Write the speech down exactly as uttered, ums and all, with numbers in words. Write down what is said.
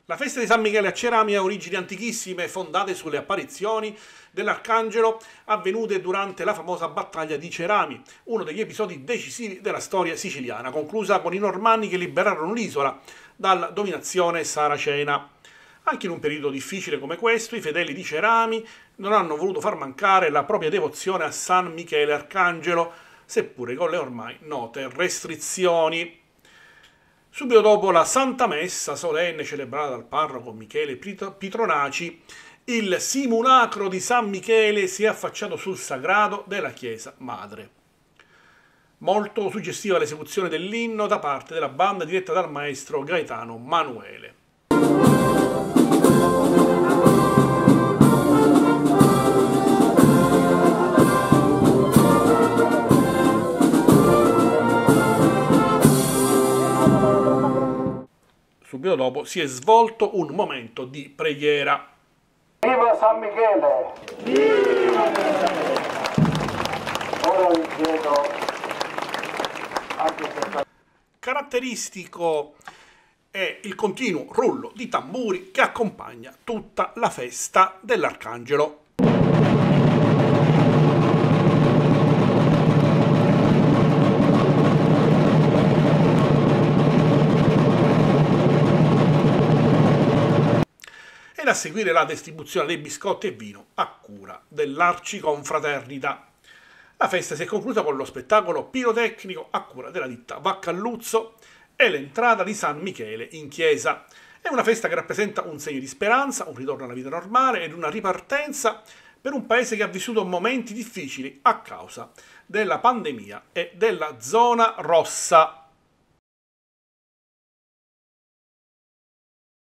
La festa di San Michele a Cerami ha origini antichissime fondate sulle apparizioni dell'Arcangelo avvenute durante la famosa battaglia di Cerami, uno degli episodi decisivi della storia siciliana, conclusa con i Normanni che liberarono l'isola dalla dominazione saracena. Anche in un periodo difficile come questo, i fedeli di Cerami non hanno voluto far mancare la propria devozione a San Michele Arcangelo, seppure con le ormai note restrizioni. Subito dopo la Santa Messa solenne celebrata dal parroco Michele Pitronaci, il simulacro di San Michele si è affacciato sul sagrato della Chiesa Madre. Molto suggestiva l'esecuzione dell'inno da parte della banda diretta dal maestro Gaetano Manuele. Subito dopo si è svolto un momento di preghiera. Viva San Michele! Viva! Ora vi chiedo anche questa... Caratteristico è il continuo rullo di tamburi che accompagna tutta la festa dell'Arcangelo. A seguire la distribuzione dei biscotti e vino a cura dell'Arciconfraternita. La festa si è conclusa con lo spettacolo pirotecnico a cura della ditta Vaccalluzzo e l'entrata di San Michele in chiesa. È una festa che rappresenta un segno di speranza, un ritorno alla vita normale ed una ripartenza per un paese che ha vissuto momenti difficili a causa della pandemia e della zona rossa.